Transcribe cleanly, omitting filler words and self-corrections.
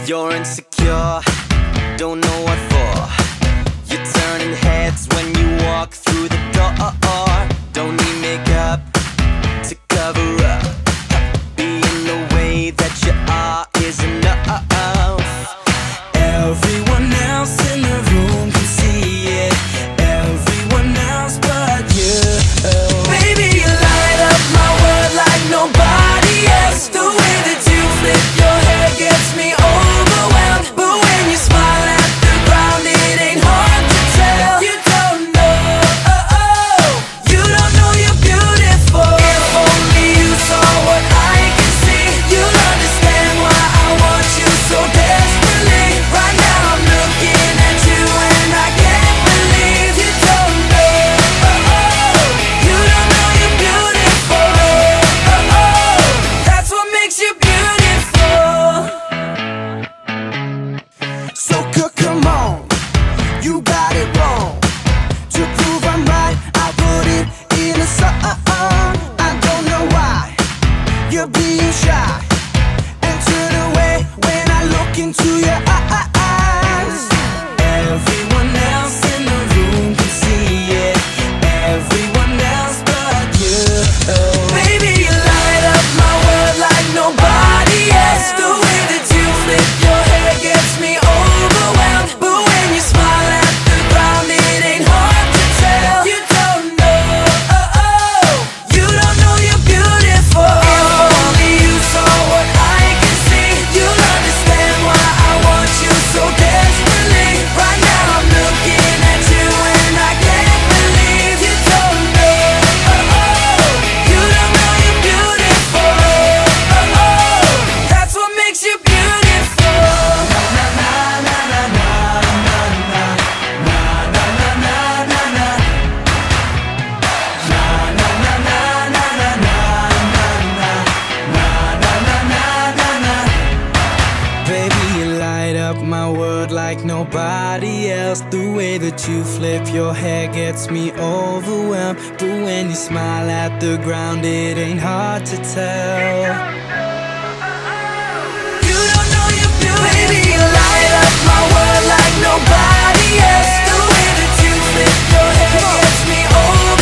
You're insecure, don't know what for. You're turning heads when you walk through the door. Don't need makeup to cover up. Being the way that you are is enough. Everyone else in the room can see it, everyone else but you. Baby, you light up my world like nobody else. The way that you flip your hair gets me overwhelmed. But when you smile at the ground, it ain't hard to tell. You don't know you're beautiful. If only you saw what I can see, you'll understand why I want you so desperately. Right now I'm looking at you and I can't believe you don't know. You don't know you're beautiful. That's what makes you beautiful. So come on, you got it wrong. To prove I'm right, I put it in a song. I don't know why you're being shy and turn away when I look into your eyes. Everyone else in the room can see it, everyone else but you. Baby, you light up my world like nobody else. The way that you flip your hair gets me overwhelmed. But when you smile at the ground, it ain't hard to tell. You don't know you're beautiful. If only you saw what I can see, you'll understand why I want you so desperately. Right now I'm looking at you and I can't believe you don't know. You don't know you're beautiful. That's what makes you beautiful. Baby, you light up my world like nobody else. The way that you flip your hair gets me overwhelmed. But when you smile at the ground, it ain't hard to tell. You don't know you're beautiful. Baby, you light up my world like nobody else. The way that you flip your hair gets me overwhelmed.